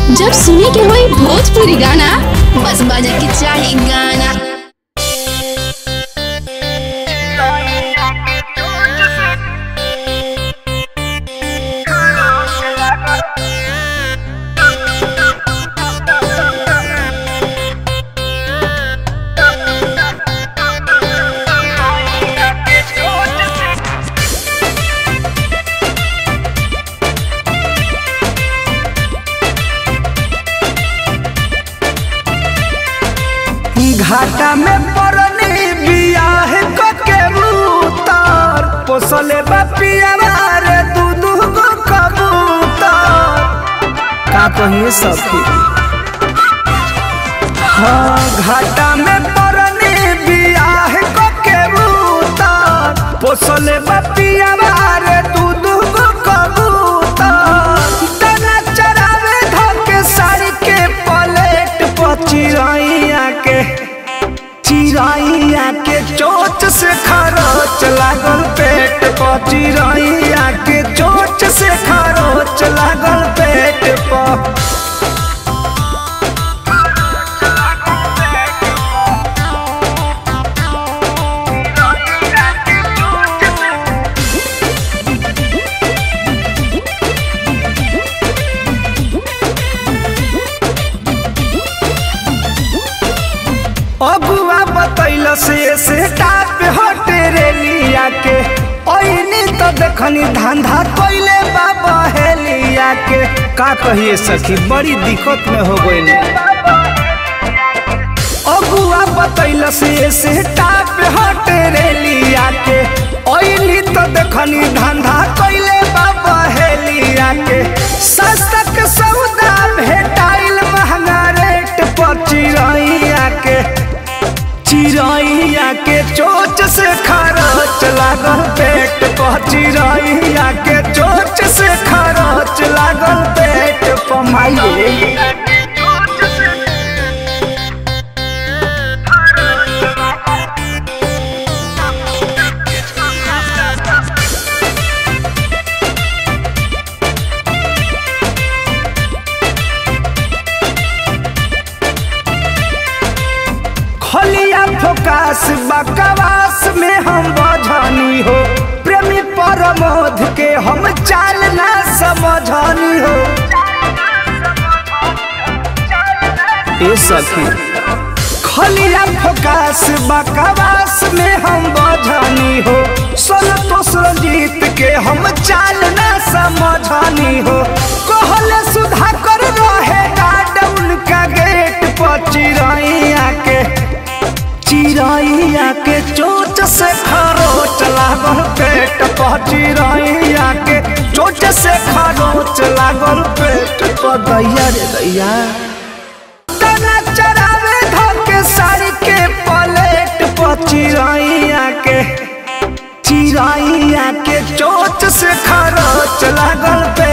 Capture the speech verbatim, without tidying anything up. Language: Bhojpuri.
जब सुने के होई भोजपुरी गाना बस बजे के चाही गाना। घाटा में परनी बियाह के उतार पोसले बापिया रे दूधू गो कबूतर का कहिए सखी। हाँ घाटा में परनी बियाह के उतार पोसले बापिया रे दूधू गो कबूतर तना चरावे धके साड़ी के पलेट पचिरैया के चिरैया के चोट से खरोच लागल पेट पर चिरैया के चोट से खरोच लागल पेट पर। अगुआ बतैल से से टाप हटे रेलिया के ओइनी तो देखनी धंधा कइले बाबा हेलिया के का कहिए सखी बड़ी दिक्कत में हो गइल। अगुआ बतैल से से टाप हटे रेलिया के ओइनी तो देखनी धंधा कइले बाबा हेलिया के सस्ता के सौदा भेटाइल महंगा रेट पर चिरैया के चिरैया के चोच से खरोच लागल पेट पर चिरैया के चोच से खरोच लागल पेट पर माई। खलिया फोकास बकवास में हम बझानी हो प्रेमी परमोध के हम चाल ना समझानी हो। ए सखी खलिया फोकास बकवास में हम बझानी हो संतोष रंजीत के हम चाल ना समझानी हो। कहले सुधाकर रहे गार्ड उनका गेट पर चिरैया के चिरैया के चोट से खरोच लागल पेट पर चिरैया के चोट से खरोच लागल पेट पर दैया रे दैया तना चरावे धके साड़ी के पलेट पर चिरैया के चिरैया के चोट से खरोच लागल पेट